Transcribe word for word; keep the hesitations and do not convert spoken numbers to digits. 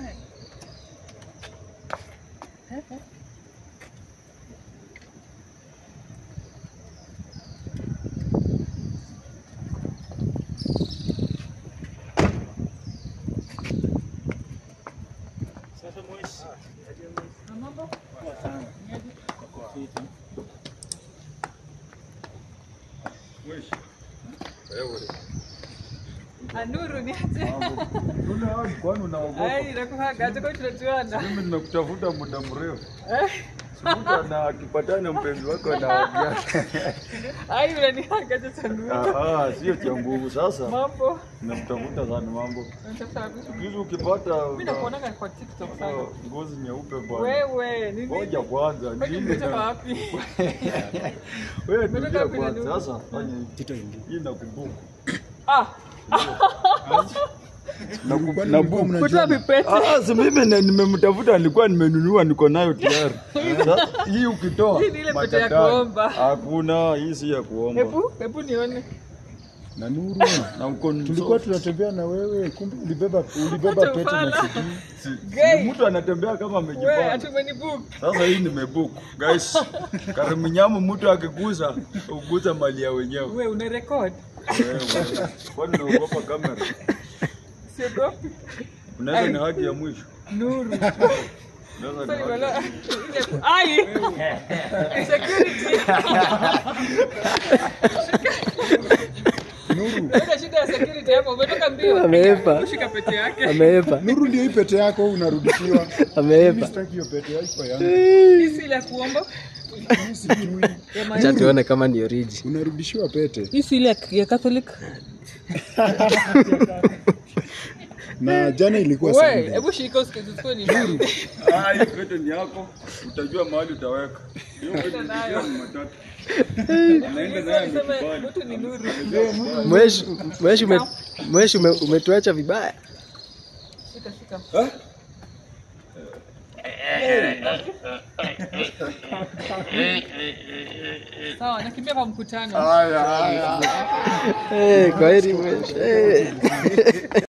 Anuru ni aje? Una hapo kwani unaogopa? Ai, nakuhaga aje kwa tunajuana. Mimi nimekutafuta muda mrefu. Eh? Simuta na akipatana mpenzi wako na yake. Ai, unanihaga aje sana. Ah, ah, sio cha nguvu sasa. Mambo. Nimekutafuta sana mambo. Unatafuta wapi? Kitu ukipata mimi nakuonaga kwa TikTok sana. Ngozi nyeupe bwana. Wewe, nini? Ngoja kwanza. Nini unatoka wapi? Wewe tulia kwanza. Sasa fanya kitu kingine. Hii nakubuku. Ah. Na na buku mnajua pipete. Ah, si mimi nimemtafuta nilikuwa nimenunua niko nayo tayari. Hii ukitoa hii ile pete ya kuomba. Hakuna, hii si ya kuomba. Hebu hebu nione. Na Nuru na uko tulikuwa tunatembea na wewe kumbe ulibeba ulibeba pete na sijui. Mtu anatembea kama amejipanga. Wewe atumenibook. Sasa hii nimebook. Guys, karibu Nyamu mtu akigusa uguza mali ya wenyewe. Wewe una record? Wewe. Kwani unaogopa kamera? Siogopi. Unaweza ni haki ya mwisho. Nuru. Sorry wala. Ai. Security. Nuru. Ndio shida ya security hapo. Umetoka mbio. Ameepa. Ushika pete yake. Ameepa. Nuru ndio hii pete yako unarudishiwa. Ameepa. Sitaki hiyo pete yako yangu. Hii si ile kuomba. Hii si jui. Acha tuone kama ni origi. Unarudishiwa pete. Hii si ile ya Catholic. Na jana ilikuwa Sunday. Sunday. Hebu shika usikizue ni nuru. Ah, hii pete ni yako. Utajua mahali utaweka. Hiyo pete ni matatu. Anaenda naye mkubali. Mtu ni nuru. Mwesh, mwesh mwesh umetuacha vibaya. Shika shika. Eh? Sawa, nakimbia kwa mkutano. Haya haya. Eh, kwaheri mwesh. Eh.